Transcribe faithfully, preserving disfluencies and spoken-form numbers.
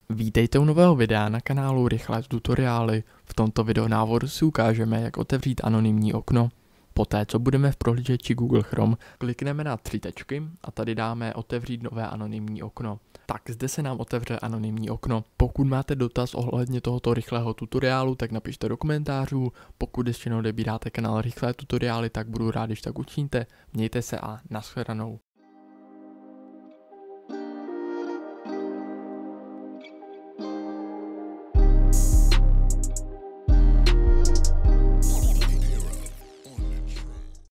Vítejte u nového videa na kanálu Rychlé tutoriály. V tomto videonávodu si ukážeme, jak otevřít anonymní okno. Poté, co budeme v prohlížeči Google Chrome, klikneme na tři tečky a tady dáme otevřít nové anonymní okno. Tak zde se nám otevře anonymní okno. Pokud máte dotaz ohledně tohoto rychlého tutoriálu, tak napište do komentářů. Pokud ještě neodebíráte kanál Rychlé tutoriály, tak budu rád, když tak učiníte. Mějte se a nashledanou.